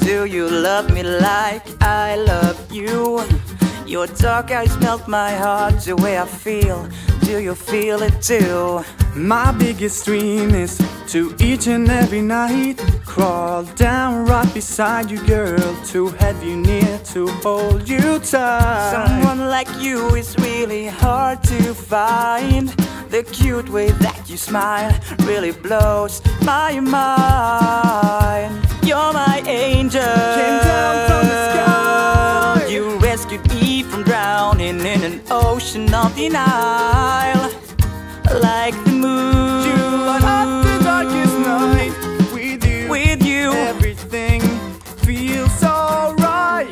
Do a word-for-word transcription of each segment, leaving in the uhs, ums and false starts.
Do you love me like I love you? Your dark eyes melt my heart the way I feel. Do you feel it too? My biggest dream is to each and every night crawl down right beside you, girl, to have you near, to hold you tight. Someone like you is really hard to find. The cute way that you smile really blows my mind. You're my angel. Came down from the sky. You rescued me from drowning in an ocean of denial. Like the moon, you light up the darkest night. With you, with you, everything feels alright.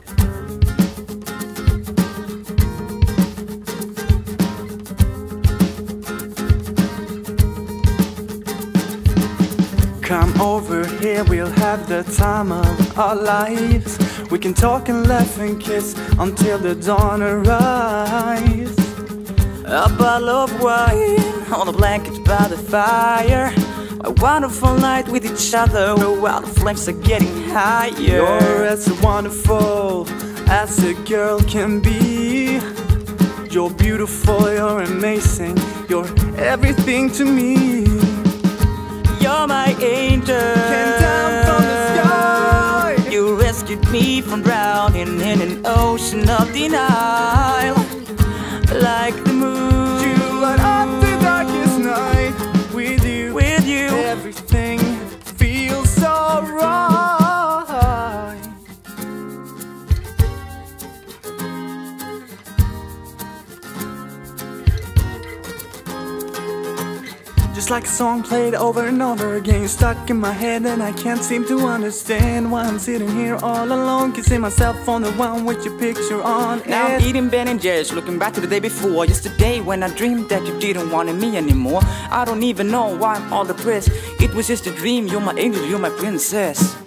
Come over here, we'll have the time of our lives. We can talk and laugh and kiss until the dawn arrives. A bottle of wine on a blanket by the fire. A wonderful night with each other while the flames are getting higher. You're as wonderful as a girl can be. You're beautiful, you're amazing, you're everything to me. You're my angel. Came down from the sky. You rescued me from drowning in an ocean of denial. Like the moon, you light up the darkest night. With you, with you, everything feels alright. Just like a song played over and over again, stuck in my head and I can't seem to understand why I'm sitting here all alone, kissing myself on the one with your picture on it. Now I'm eating Ben and Jerry's, looking back to the day before. Yesterday when I dreamed that you didn't want me anymore. I don't even know why I'm all depressed. It was just a dream, you're my angel, you're my princess.